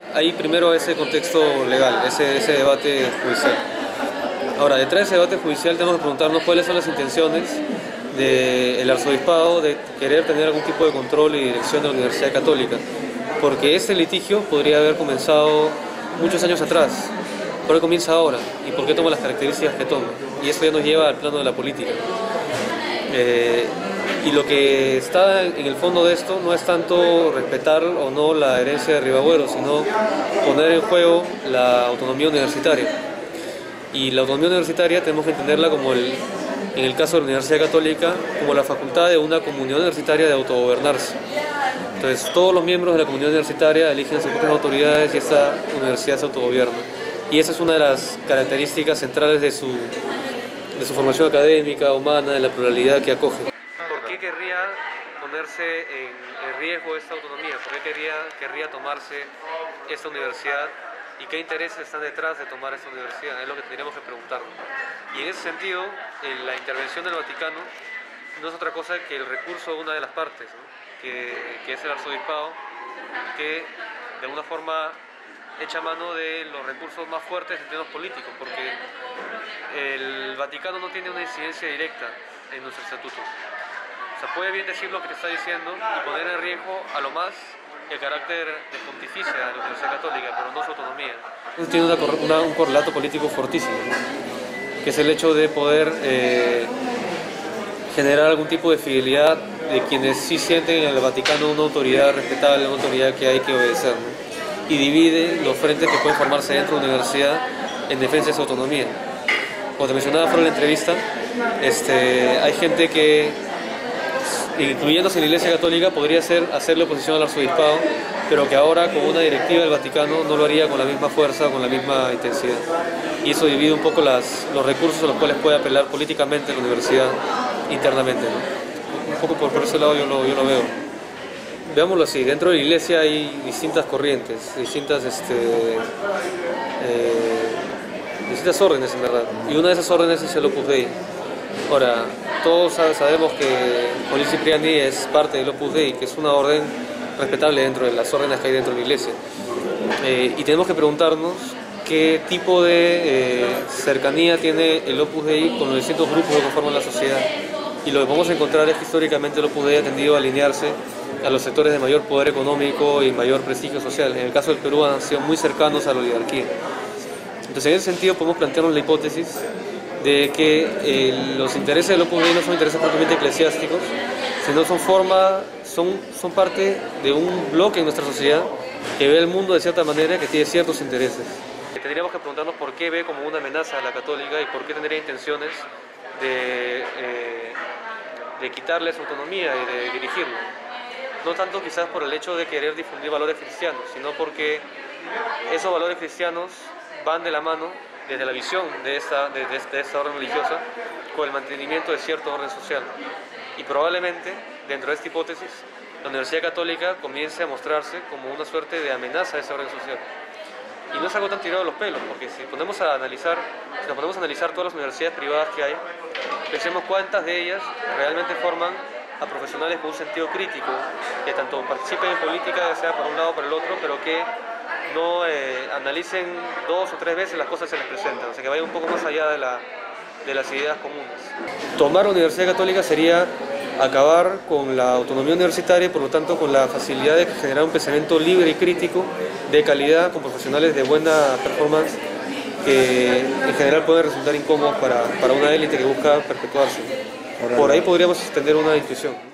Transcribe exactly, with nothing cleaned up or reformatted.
Hay primero ese contexto legal, ese, ese debate judicial. Ahora, detrás de ese debate judicial tenemos que preguntarnos cuáles son las intenciones del arzobispado de querer tener algún tipo de control y dirección de la Universidad Católica, porque este litigio podría haber comenzado muchos años atrás. ¿Por qué comienza ahora? ¿Y por qué toma las características que toma? Y eso ya nos lleva al plano de la política. Eh, y lo que está en el fondo de esto no es tanto respetar o no la herencia de Ribagüero, sino poner en juego la autonomía universitaria. Y la autonomía universitaria tenemos que entenderla como, el, en el caso de la Universidad Católica, como la facultad de una comunidad universitaria de autogobernarse. Entonces, todos los miembros de la comunidad universitaria eligen sus propias autoridades y esta universidad se autogobierna. Y esa es una de las características centrales de su, de su formación académica, humana, de la pluralidad que acoge. ¿Por qué querría ponerse en, en riesgo esta autonomía? ¿Por qué querría, querría tomarse esta universidad? ¿Y qué intereses están detrás de tomar esta universidad? Es lo que tendríamos que preguntarnos. Y en ese sentido, en la intervención del Vaticano no es otra cosa que el recurso de una de las partes, ¿no? que, que es el arzobispado, que de alguna forma echa mano de los recursos más fuertes en términos políticos, porque el Vaticano no tiene una incidencia directa en nuestro estatuto. O sea, puede bien decir lo que te está diciendo y poner en riesgo a lo más el carácter de pontificia de la Universidad Católica, pero no su autonomía. Tiene una, una, un correlato político fortísimo, ¿no? Que es el hecho de poder eh, generar algún tipo de fidelidad de quienes sí sienten en el Vaticano una autoridad respetable, una autoridad que hay que obedecer, ¿no? Y divide los frentes que pueden formarse dentro de la universidad en defensa de su autonomía. Como te mencionaba fuera de la entrevista, este, hay gente que, incluyéndose en la Iglesia Católica, podría hacer, hacerle oposición al arzobispado, pero que ahora con una directiva del Vaticano no lo haría con la misma fuerza, con la misma intensidad. Y eso divide un poco las, los recursos a los cuales puede apelar políticamente la universidad internamente, ¿no? Un poco por, por ese lado yo lo, yo lo veo. Veámoslo así, dentro de la Iglesia hay distintas corrientes, distintas, este, eh, distintas órdenes en verdad, y una de esas órdenes es el Opus Dei. Ahora, todos sabemos que Joel Cipriani es parte del Opus Dei, que es una orden respetable dentro de las órdenes que hay dentro de la Iglesia. Eh, y tenemos que preguntarnos qué tipo de eh, cercanía tiene el Opus Dei con los distintos grupos que conforman la sociedad. Y lo que vamos a encontrar es que históricamente el Opus Dei ha tendido a alinearse a los sectores de mayor poder económico y mayor prestigio social. En el caso del Perú han sido muy cercanos a la oligarquía. Entonces, en ese sentido podemos plantearnos la hipótesis de que eh, los intereses del Opus Dei no son intereses propiamente eclesiásticos, sino son forma, son, son parte de un bloque en nuestra sociedad que ve el mundo de cierta manera, que tiene ciertos intereses. Tendríamos que preguntarnos por qué ve como una amenaza a la católica y por qué tendría intenciones de, eh, de quitarle su autonomía y de dirigirlo. No tanto quizás por el hecho de querer difundir valores cristianos, sino porque esos valores cristianos van de la mano desde la visión de esta, de, de, de esta orden religiosa con el mantenimiento de cierto orden social. Y probablemente, dentro de esta hipótesis, la Universidad Católica comience a mostrarse como una suerte de amenaza a ese orden social. Y no es algo tan tirado de los pelos, porque si, ponemos a analizar, si nos ponemos a analizar todas las universidades privadas que hay, pensemos cuántas de ellas realmente forman a profesionales con un sentido crítico, que tanto participen en política, ya sea por un lado o por el otro, pero que no eh, analicen dos o tres veces las cosas que se les presentan, o sea, que vayan un poco más allá de, la, de las ideas comunes. Tomar la Universidad Católica sería acabar con la autonomía universitaria y por lo tanto con la facilidad de generar un pensamiento libre y crítico de calidad con profesionales de buena performance que en general pueden resultar incómodos para, para una élite que busca perpetuarse. Por ahí podríamos tener una intuición.